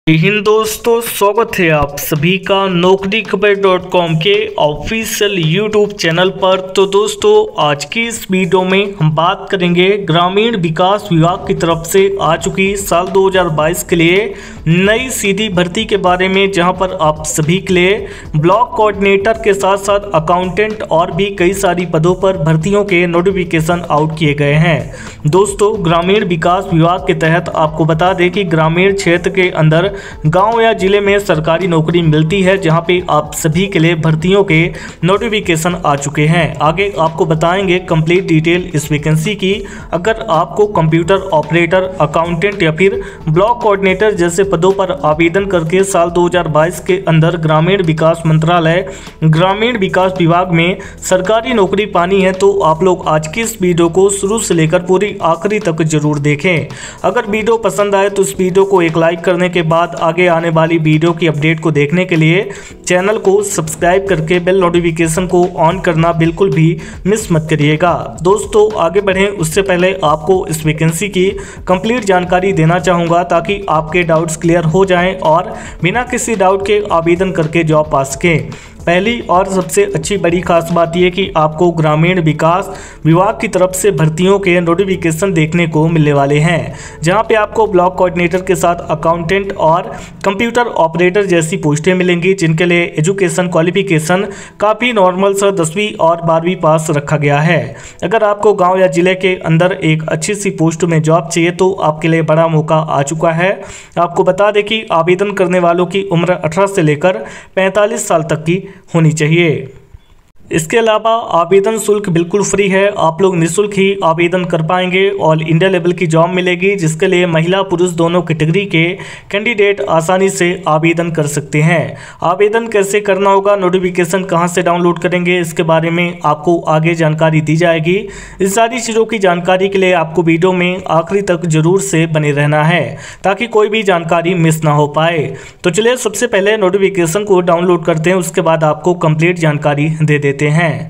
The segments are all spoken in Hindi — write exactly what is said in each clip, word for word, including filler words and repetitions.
जय हिंद दोस्तों, स्वागत है आप सभी का नौकरी खबर डॉट कॉम के ऑफिशियल यूट्यूब चैनल पर। तो दोस्तों, आज की इस वीडियो में हम बात करेंगे ग्रामीण विकास विभाग की तरफ से आ चुकी साल दो हज़ार बाईस के लिए नई सीधी भर्ती के बारे में, जहां पर आप सभी के लिए ब्लॉक कोऑर्डिनेटर के साथ साथ अकाउंटेंट और भी कई सारी पदों पर भर्तियों के नोटिफिकेशन आउट किए गए हैं। दोस्तों, ग्रामीण विकास विभाग के तहत आपको बता दें कि ग्रामीण क्षेत्र के अंदर गांव या जिले में सरकारी नौकरी मिलती है, जहां पे आप सभी के लिए भर्तियों के नोटिफिकेशन आ चुके हैं। आगे आपको बताएंगे कंप्लीट डिटेल इस वैकेंसी की। अगर आपको कंप्यूटर ऑपरेटर, अकाउंटेंट या फिर ब्लॉक कोऑर्डिनेटर जैसे पदों पर आवेदन करके साल दो हज़ार बाईस के अंदर ग्रामीण विकास मंत्रालय ग्रामीण विकास विभाग में सरकारी नौकरी पानी है, तो आप लोग आज की इस वीडियो को शुरू से लेकर पूरी आखिरी तक जरूर देखें। अगर वीडियो पसंद आए तो इस वीडियो को एक लाइक करने के बाद आगे आने वाली वीडियो की अपडेट को देखने के लिए चैनल को सब्सक्राइब करके बेल नोटिफिकेशन को ऑन करना बिल्कुल भी मिस मत करिएगा। दोस्तों, आगे बढ़ें उससे पहले आपको इस वैकेंसी की कंप्लीट जानकारी देना चाहूँगा, ताकि आपके डाउट्स क्लियर हो जाएं और बिना किसी डाउट के आवेदन करके जॉब पा सकें। पहली और सबसे अच्छी बड़ी खास बात यह कि आपको ग्रामीण विकास विभाग की तरफ से भर्तियों के नोटिफिकेशन देखने को मिलने वाले हैं, जहां पे आपको ब्लॉक कोऑर्डिनेटर के साथ अकाउंटेंट और कंप्यूटर ऑपरेटर जैसी पोस्टें मिलेंगी, जिनके लिए एजुकेशन क्वालिफिकेशन काफ़ी नॉर्मल सा दसवीं और बारहवीं पास रखा गया है। अगर आपको गाँव या जिले के अंदर एक अच्छी सी पोस्ट में जॉब चाहिए तो आपके लिए बड़ा मौका आ चुका है। आपको बता दें कि आवेदन करने वालों की उम्र अठारह से लेकर पैंतालीस साल तक की होनी चाहिए। इसके अलावा आवेदन शुल्क बिल्कुल फ्री है, आप लोग निःशुल्क ही आवेदन कर पाएंगे। ऑल इंडिया लेवल की जॉब मिलेगी, जिसके लिए महिला पुरुष दोनों कैटेगरी के कैंडिडेट आसानी से आवेदन कर सकते हैं। आवेदन कैसे करना होगा, नोटिफिकेशन कहां से डाउनलोड करेंगे, इसके बारे में आपको आगे जानकारी दी जाएगी। इस सारी चीज़ों की जानकारी के लिए आपको वीडियो में आखिरी तक जरूर से बने रहना है, ताकि कोई भी जानकारी मिस ना हो पाए। तो चलिए सबसे पहले नोटिफिकेशन को डाउनलोड करते हैं, उसके बाद आपको कंप्लीट जानकारी दे देते हैं।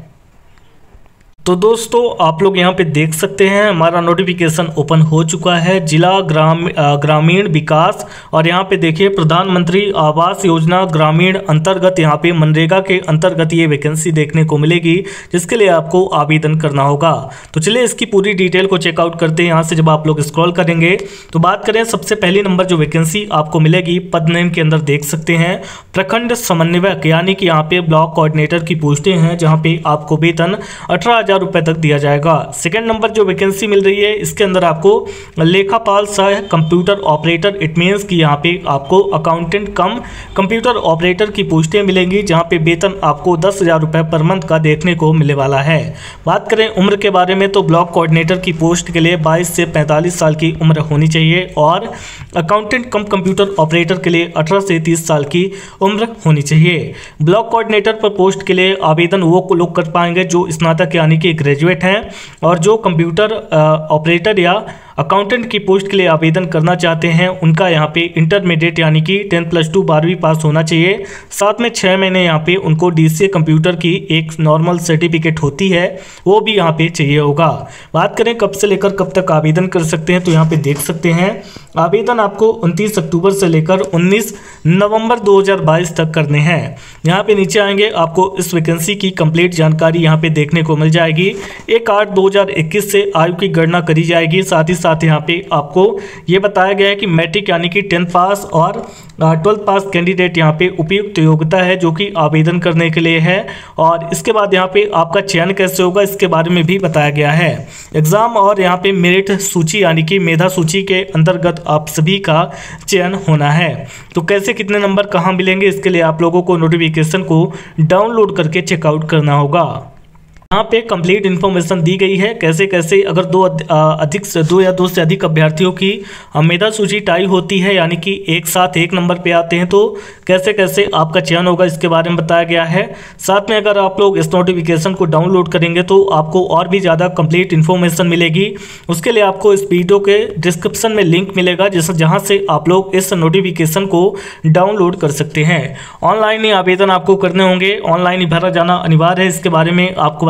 तो दोस्तों, आप लोग यहाँ पे देख सकते हैं हमारा नोटिफिकेशन ओपन हो चुका है। जिला ग्राम ग्रामीण विकास, और यहाँ पे देखिए प्रधानमंत्री आवास योजना ग्रामीण अंतर्गत यहाँ पे मनरेगा के अंतर्गत ये वैकेंसी देखने को मिलेगी, जिसके लिए आपको आवेदन करना होगा। तो चलिए इसकी पूरी डिटेल को चेकआउट करते हैं। यहाँ से जब आप लोग स्क्रॉल करेंगे तो बात करें सबसे पहली नंबर जो वैकेंसी आपको मिलेगी, पद नेम के अंदर देख सकते हैं प्रखंड समन्वयक, यानी कि यहाँ पे ब्लॉक कोऑर्डिनेटर की पोस्टें हैं, जहाँ पे आपको वेतन अठारह हजार रुपए तक दिया जाएगा। सेकंड नंबर जो वैकेंसी मिल रही है, इसके अंदर आपको लेखापाल सह कंप्यूटर ऑपरेटर, इट मींस कि यहाँ पे आपको अकाउंटेंट कम कंप्यूटर ऑपरेटर की पोस्टें मिलेंगी, जहाँ पे वेतन आपको दस हजार रुपए पर मंथ का देखने को मिलने वाला है। बात करें उम्र के बारे में, तो ब्लॉक कोऑर्डिनेटर की पोस्ट के लिए बाईस से पैंतालीस साल की उम्र होनी चाहिए, और अकाउंटेंट कम कंप्यूटर ऑपरेटर के लिए अठारह से तीस साल की उम्र होनी चाहिए। ब्लॉक कोऑर्डिनेटर पर पोस्ट के लिए आवेदन वो लोग कर पाएंगे जो स्नातक यानी कि ग्रेजुएट हैं, और जो कंप्यूटर ऑपरेटर या अकाउंटेंट की पोस्ट के लिए आवेदन करना चाहते हैं उनका यहाँ पे इंटरमीडिएट यानी कि टेंथ प्लस टू बारहवीं पास होना चाहिए। साथ में छः महीने यहाँ पे उनको डीसीए कंप्यूटर की एक नॉर्मल सर्टिफिकेट होती है, वो भी यहाँ पे चाहिए होगा। बात करें कब से लेकर कब तक आवेदन कर सकते हैं, तो यहाँ पे देख सकते हैं आवेदन आपको उनतीस अक्टूबर से लेकर उन्नीस नवंबर दो हज़ार बाईस तक करने हैं। यहाँ पे नीचे आएंगे, आपको इस वैकेंसी की कंप्लीट जानकारी यहाँ पे देखने को मिल जाएगी। एक आठ दो हज़ार इक्कीस से आयु की गणना करी जाएगी। साथ ही साथ यहाँ पे आपको ये बताया गया है कि मैट्रिक यानी कि टेंथ पास और ट्वेल्थ पास कैंडिडेट यहाँ पे उपयुक्त योग्यता है, जो कि आवेदन करने के लिए है। और इसके बाद यहाँ पे आपका चयन कैसे होगा, इसके बारे में भी बताया गया है। एग्जाम और यहाँ पे मेरिट सूची यानी कि मेधा सूची के अंतर्गत आप सभी का चयन होना है। तो कैसे कितने नंबर कहाँ मिलेंगे, इसके लिए आप लोगों को नोटिफिकेशन को डाउनलोड करके चेकआउट करना होगा। यहाँ पे कंप्लीट इन्फॉर्मेशन दी गई है कैसे कैसे अगर दो अधिक से दो या दो से अधिक अभ्यर्थियों की मेधा सूची टाई होती है, यानी कि एक साथ एक नंबर पे आते हैं, तो कैसे कैसे आपका चयन होगा इसके बारे में बताया गया है। साथ में अगर आप लोग इस नोटिफिकेशन को डाउनलोड करेंगे तो आपको और भी ज़्यादा कंप्लीट इन्फॉर्मेशन मिलेगी। उसके लिए आपको इस वीडियो के डिस्क्रिप्शन में लिंक मिलेगा, जिस जहाँ से आप लोग इस नोटिफिकेशन को डाउनलोड कर सकते हैं। ऑनलाइन ही आवेदन आपको करने होंगे, ऑनलाइन ही भरा जाना अनिवार्य है। इसके बारे में आपको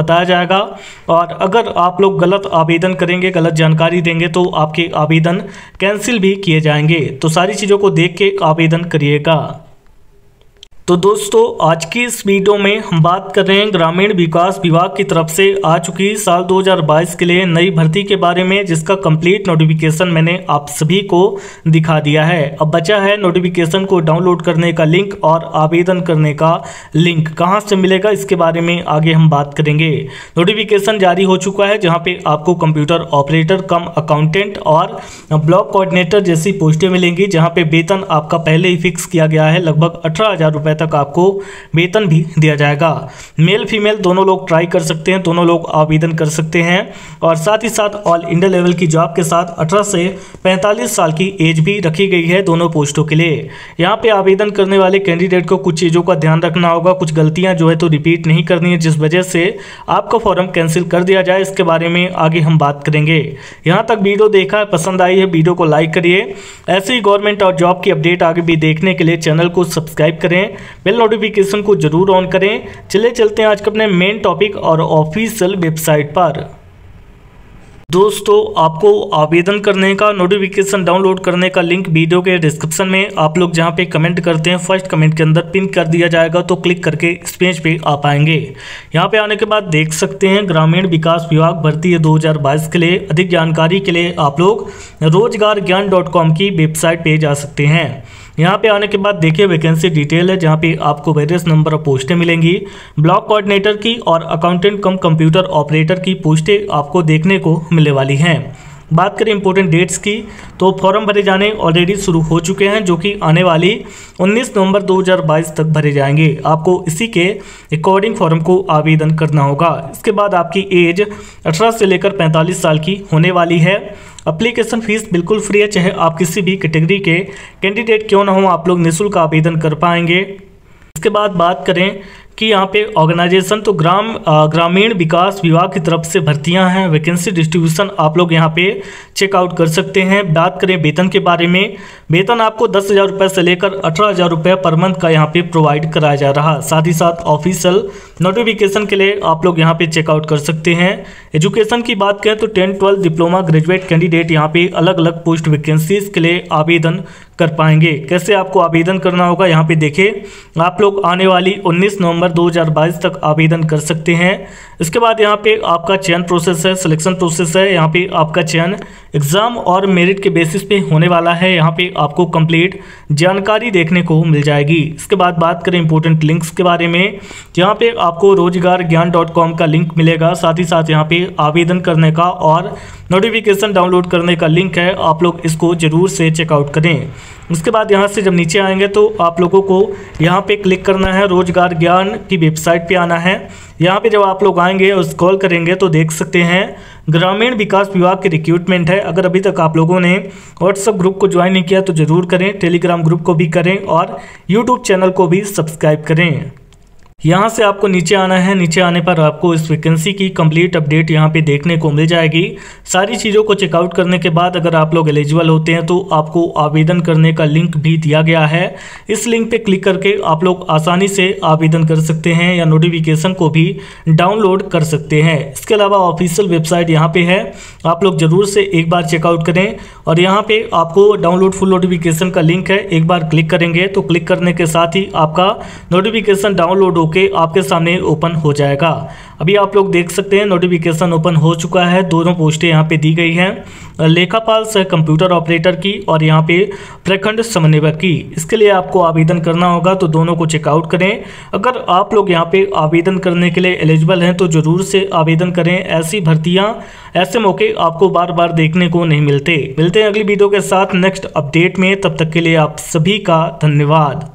बताया जाएगा। और अगर आप लोग गलत आवेदन करेंगे, गलत जानकारी देंगे तो आपके आवेदन कैंसिल भी किए जाएंगे। तो सारी चीज़ों को देख के आवेदन करिएगा। तो दोस्तों आज की इस वीडियो में हम बात कर रहे हैं ग्रामीण विकास विभाग की तरफ से आ चुकी साल दो हज़ार बाईस के लिए नई भर्ती के बारे में, जिसका कंप्लीट नोटिफिकेशन मैंने आप सभी को दिखा दिया है। अब बचा है नोटिफिकेशन को डाउनलोड करने का लिंक और आवेदन करने का लिंक कहां से मिलेगा, इसके बारे में आगे हम बात करेंगे। नोटिफिकेशन जारी हो चुका है जहाँ पे आपको कंप्यूटर ऑपरेटर कम अकाउंटेंट और ब्लॉक कोऑर्डिनेटर जैसी पोस्टें मिलेंगी, जहाँ पे वेतन आपका पहले ही फिक्स किया गया है। लगभग अठारह हजार रुपए तक आपको वेतन भी दिया जाएगा। मेल फीमेल दोनों लोग ट्राई कर सकते हैं, दोनों लोग आवेदन कर सकते हैं। और साथ ही साथ ऑल इंडिया लेवल की जॉब के साथ अठारह से पैंतालीस साल की एज भी रखी गई है दोनों पोस्टों के लिए। यहाँ पे आवेदन करने वाले कैंडिडेट को कुछ चीज़ों का ध्यान रखना होगा, कुछ गलतियां जो है तो रिपीट नहीं करनी है, जिस वजह से आपका फॉर्म कैंसिल कर दिया जाए। इसके बारे में आगे हम बात करेंगे। यहाँ तक वीडियो देखा है, पसंद आई है, वीडियो को लाइक करिए। ऐसे ही गवर्नमेंट और जॉब की अपडेट आगे भी देखने के लिए चैनल को सब्सक्राइब करें, बेल नोटिफिकेशन को जरूर ऑन करें। चले चलते हैं आज के अपने मेन टॉपिक और ऑफिशियल वेबसाइट पर। दोस्तों आपको आवेदन करने का, नोटिफिकेशन डाउनलोड करने का लिंक वीडियो के डिस्क्रिप्शन में आप लोग जहां पे कमेंट करते हैं फर्स्ट कमेंट के अंदर पिन कर दिया जाएगा, तो क्लिक करके इस पेज पे आ पाएंगे। यहां पे आने के बाद देख सकते हैं ग्रामीण विकास विभाग भर्ती है दो हज़ार बाईस के लिए। अधिक जानकारी के लिए आप लोग रोजगार ज्ञान डॉट कॉम की वेबसाइट पे जा सकते हैं। यहाँ पे आने के बाद देखिए वैकेंसी डिटेल है, जहाँ पे आपको वेरियस नंबर ऑफ पोस्टें मिलेंगी। ब्लॉक कोऑर्डिनेटर की और अकाउंटेंट कम कंप्यूटर ऑपरेटर की पोस्टें आपको देखने को मिलने वाली हैं। बात करें इंपॉर्टेंट डेट्स की, तो फॉर्म भरे जाने ऑलरेडी शुरू हो चुके हैं, जो कि आने वाली उन्नीस नवंबर दो हज़ार बाईस तक भरे जाएंगे। आपको इसी के अकॉर्डिंग फॉर्म को आवेदन करना होगा। इसके बाद आपकी एज अठारह से लेकर पैंतालीस साल की होने वाली है। एप्लीकेशन फीस बिल्कुल फ्री है, चाहे आप किसी भी कैटेगरी के कैंडिडेट क्यों ना हो, आप लोग निःशुल्क आवेदन कर पाएंगे। इसके बाद बात करें कि यहाँ पे ऑर्गेनाइजेशन, तो ग्राम ग्रामीण विकास विभाग की तरफ से भर्तियां हैं। वैकेंसी डिस्ट्रीब्यूशन आप लोग यहाँ पे चेकआउट कर सकते हैं। बात करें वेतन के बारे में, वेतन आपको दस हज़ार रुपये से लेकर अठारह हज़ार रुपये पर मंथ का यहाँ पे प्रोवाइड कराया जा रहा है। साथ ही साथ ऑफिशियल नोटिफिकेशन के लिए आप लोग यहाँ पे चेकआउट कर सकते हैं। एजुकेशन की बात करें तो tenth twelfth diploma graduate candidate यहाँ पे अलग अलग पोस्ट वैकेंसीज के लिए आवेदन कर पाएंगे। कैसे आपको आवेदन करना होगा, यहाँ पे देखिए आप लोग आने वाली उन्नीस नवंबर दो हज़ार बाईस तक आवेदन कर सकते हैं। इसके बाद यहाँ पे आपका चयन प्रोसेस है, सिलेक्शन प्रोसेस है। यहाँ पे आपका चयन एग्जाम और मेरिट के बेसिस पे होने वाला है। यहाँ पे आपको कंप्लीट जानकारी देखने को मिल जाएगी। इसके बाद बात करें इंपॉर्टेंट लिंक्स के बारे में, यहाँ पे आपको रोजगार ज्ञान डॉट कॉम का लिंक मिलेगा। साथ ही साथ यहाँ पे आवेदन करने का और नोटिफिकेशन डाउनलोड करने का लिंक है, आप लोग इसको जरूर से चेकआउट करें। उसके बाद यहाँ से जब नीचे आएंगे तो आप लोगों को यहाँ पे क्लिक करना है, रोजगार ज्ञान की वेबसाइट पे आना है। यहाँ पे जब आप लोग आएंगे और स्क्रॉल करेंगे तो देख सकते हैं ग्रामीण विकास विभाग की रिक्रूटमेंट है। अगर अभी तक आप लोगों ने व्हाट्सएप ग्रुप को ज्वाइन नहीं किया तो ज़रूर करें, टेलीग्राम ग्रुप को भी करें और यूट्यूब चैनल को भी सब्सक्राइब करें। यहाँ से आपको नीचे आना है। नीचे आने पर आपको इस वैकेंसी की कंप्लीट अपडेट यहाँ पे देखने को मिल जाएगी। सारी चीज़ों को चेकआउट करने के बाद अगर आप लोग एलिजिबल होते हैं तो आपको आवेदन करने का लिंक भी दिया गया है। इस लिंक पे क्लिक करके आप लोग आसानी से आवेदन कर सकते हैं या नोटिफिकेशन को भी डाउनलोड कर सकते हैं। इसके अलावा ऑफिशियल वेबसाइट यहाँ पे है, आप लोग ज़रूर से एक बार चेकआउट करें। और यहाँ पे आपको डाउनलोड फुल नोटिफिकेशन का लिंक है, एक बार क्लिक करेंगे तो क्लिक करने के साथ ही आपका नोटिफिकेशन डाउनलोड होकर आपके सामने ओपन हो जाएगा। अभी आप लोग देख सकते हैं नोटिफिकेशन ओपन हो चुका है। दोनों पोस्टें यहाँ पे दी गई हैं, लेखापाल सह कंप्यूटर ऑपरेटर की और यहाँ पे प्रखंड समन्वयक की। इसके लिए आपको आवेदन करना होगा, तो दोनों को चेकआउट करें। अगर आप लोग यहाँ पे आवेदन करने के लिए एलिजिबल हैं तो जरूर से आवेदन करें। ऐसी भर्तियाँ, ऐसे मौके आपको बार बार देखने को नहीं मिलते। मिलते हैं अगली वीडियो के साथ नेक्स्ट अपडेट में, तब तक के लिए आप सभी का धन्यवाद।